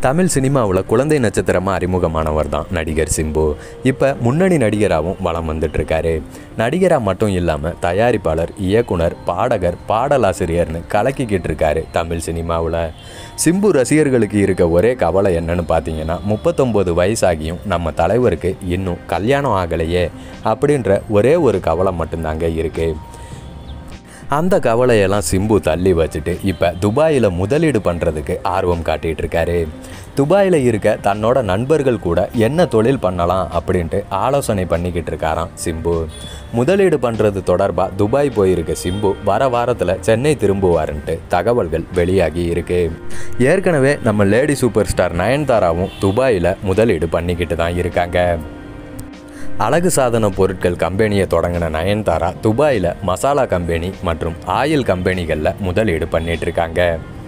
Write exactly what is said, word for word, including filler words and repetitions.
தமிழ் சினிமாவில் குழந்தை நட்சத்திரமாக அறிமுகமானவர் தான் நடிகர் சிம்பு. இப்போ முன்னணி நடிகராகவும் வலம் வந்துட்டுருக்காரு. நடிகராக மட்டும் இல்லாமல் தயாரிப்பாளர், இயக்குனர், பாடகர், பாடலாசிரியர்னு கலக்கிக்கிட்டு இருக்காரு தமிழ் சினிமாவில். சிம்பு ரசிகர்களுக்கு இருக்க ஒரே கவலை என்னன்னு பார்த்தீங்கன்னா, முப்பத்தொம்போது வயசாகியும் நம்ம தலைவருக்கு இன்னும் கல்யாணம் ஆகலையே அப்படின்ற ஒரே ஒரு கவலை மட்டும்தாங்க இருக்குது. அந்த கவலையெல்லாம் சிம்பு தள்ளி வச்சுட்டு இப்போ துபாயில் முதலீடு பண்ணுறதுக்கு ஆர்வம் காட்டிகிட்டு இருக்காரு. துபாயில் இருக்க தன்னோட நண்பர்கள் கூட என்ன தொழில் பண்ணலாம் அப்படின்ட்டு ஆலோசனை பண்ணிக்கிட்டு இருக்காராம் சிம்பு. முதலீடு பண்ணுறது தொடர்பாக துபாய் போயிருக்க சிம்பு வர வாரத்தில் சென்னை திரும்புவாருன்ட்டு தகவல்கள் வெளியாகி இருக்கு. ஏற்கனவே நம்ம லேடி சூப்பர் ஸ்டார் நயன்தாராவும் துபாயில் முதலீடு பண்ணிக்கிட்டு தான் இருக்காங்க. அழகு சாதன பொருட்கள் கம்பெனியை தொடங்கின நயன்தாரா துபாயில் மசாலா கம்பெனி மற்றும் ஆயில் கம்பெனிகளில் முதலீடு பண்ணிட்டு இருக்காங்க.